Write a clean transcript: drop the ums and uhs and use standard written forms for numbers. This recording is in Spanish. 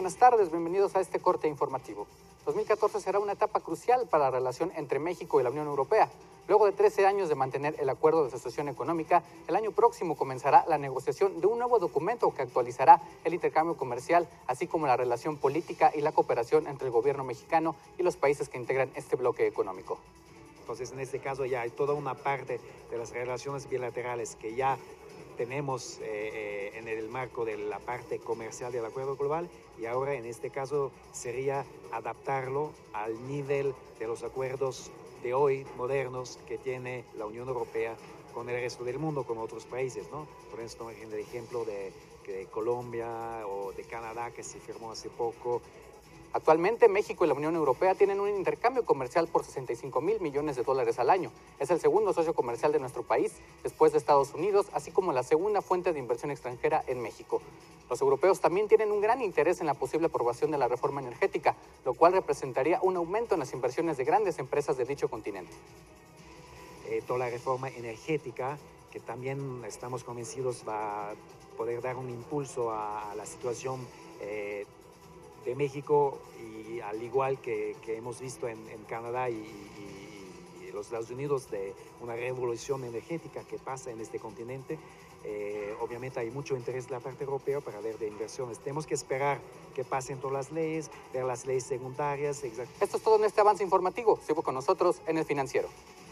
buenas tardes, bienvenidos a este corte informativo. 2014 será una etapa crucial para la relación entre México y la Unión Europea. Luego de 13 años de mantener el acuerdo de asociación económica, el año próximo comenzará la negociación de un nuevo documento que actualizará el intercambio comercial, así como la relación política y la cooperación entre el gobierno mexicano y los países que integran este bloque económico. Entonces, en este caso ya hay toda una parte de las relaciones bilaterales que ya tenemos en el marco de la parte comercial del acuerdo global, y ahora en este caso sería adaptarlo al nivel de los acuerdos de hoy modernos que tiene la Unión Europea con el resto del mundo, con otros países, ¿no? Por eso, en el ejemplo de Colombia o de Canadá, que se firmó hace poco. Actualmente, México y la Unión Europea tienen un intercambio comercial por 65,000 millones de dólares al año. Es el segundo socio comercial de nuestro país, después de Estados Unidos, así como la segunda fuente de inversión extranjera en México. Los europeos también tienen un gran interés en la posible aprobación de la reforma energética, lo cual representaría un aumento en las inversiones de grandes empresas de dicho continente. Toda la reforma energética, que también estamos convencidos va a poder dar un impulso a la situación de México, y al igual que hemos visto en Canadá y los Estados Unidos, de una revolución energética que pasa en este continente. Obviamente hay mucho interés de la parte europea para ver de inversiones. Tenemos que esperar que pasen todas las leyes, ver las leyes secundarias. Esto es todo en este avance informativo. Sigo con nosotros en El Financiero.